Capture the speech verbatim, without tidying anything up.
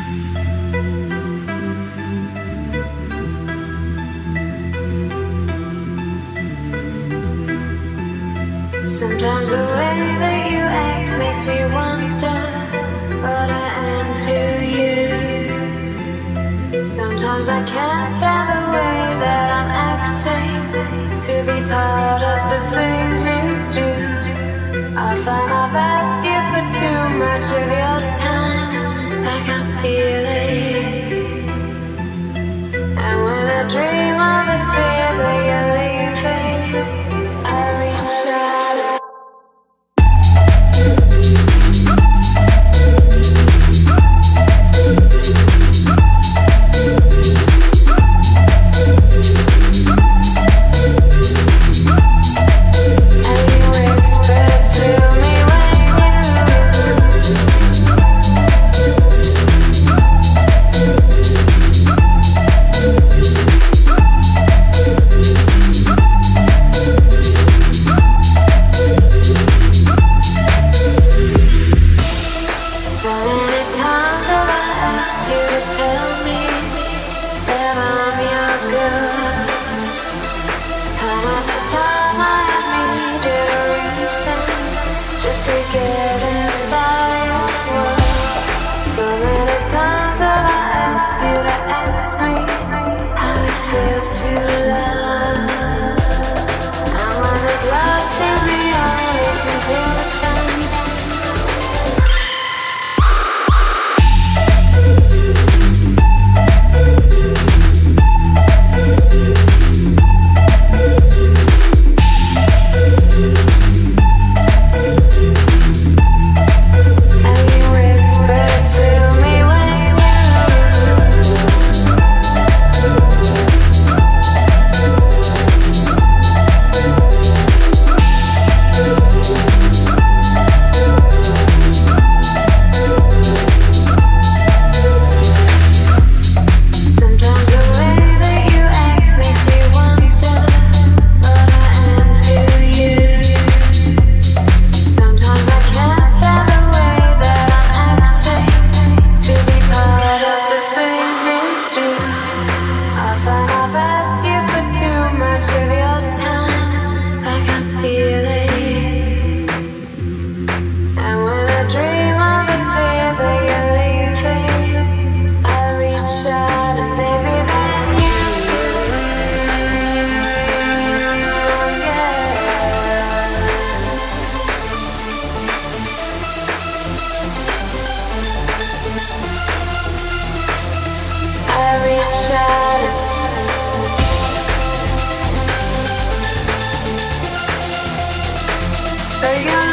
Sometimes the way that you act makes me wonder what I am to you. Sometimes I can't stand the way that I'm acting to be part of the things you do. I find my best you put too much of your time like I'm stealing. And when I dream of the fear that you're leaving, I reach out. Just to get inside your world. So many times have I asked you to ask me how it feels to love. And when this love is the only conclusion, I